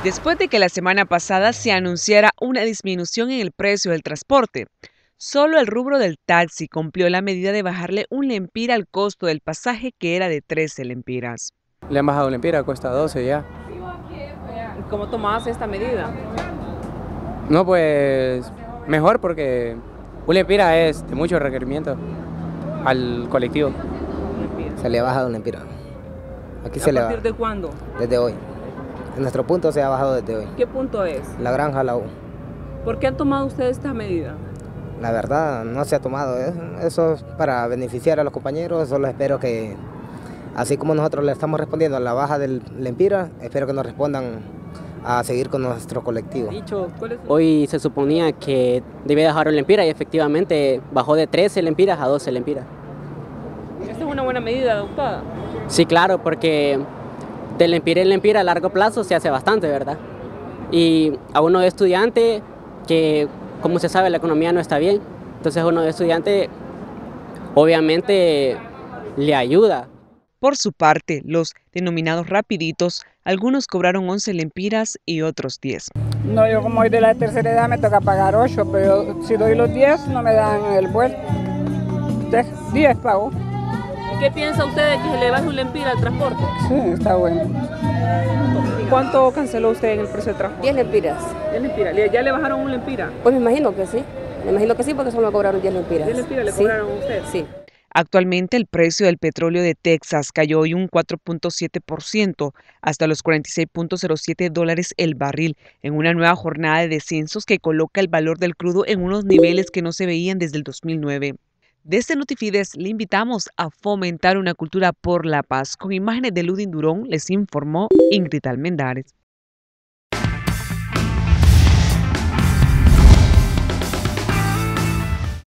Después de que la semana pasada se anunciara una disminución en el precio del transporte, solo el rubro del taxi cumplió la medida de bajarle un lempira al costo del pasaje, que era de 13 lempiras. Le han bajado un lempira, cuesta 12 ya. ¿Cómo tomabas esta medida? No, pues mejor porque un lempira es de mucho requerimiento al colectivo. Se le ha bajado un lempira. Aquí ¿A se le partir de cuándo? Desde hoy. En nuestro punto se ha bajado desde hoy. ¿Qué punto es? La Granja, la U. ¿Por qué han tomado ustedes esta medida? La verdad no se ha tomado. Eso es para beneficiar a los compañeros. Solo espero que, así como nosotros le estamos respondiendo a la baja del lempira, espero que nos respondan a seguir con nuestro colectivo. Hoy se suponía que debía bajar un lempira y efectivamente bajó de 13 lempiras a 12 lempiras. ¿Esta es una buena medida adoptada? Sí, claro, porque de lempira en lempira a largo plazo se hace bastante, ¿verdad? Y a uno de estudiante que, como se sabe, la economía no está bien, entonces uno de estudiante obviamente le ayuda. Por su parte, los denominados rapiditos, algunos cobraron 11 lempiras y otros 10. No, yo como soy de la tercera edad me toca pagar 8, pero si doy los 10 no me dan el vuelto. 10 pago. ¿Qué piensa usted de que se le baje un lempira al transporte? Sí, está bueno. ¿Cuánto canceló usted en el precio de transporte? 10 lempiras. 10 lempiras. ¿Ya le bajaron un lempira? Pues me imagino que sí. Me imagino que sí, porque solo me cobraron 10 lempiras. ¿10 lempiras le cobraron a usted? Sí. Actualmente el precio del petróleo de Texas cayó hoy un 4.7% hasta los $46.07 el barril, en una nueva jornada de descensos que coloca el valor del crudo en unos niveles que no se veían desde el 2009. Desde Notifides le invitamos a fomentar una cultura por la paz. Con imágenes de Ludin Durón les informó Ingrid Almendares.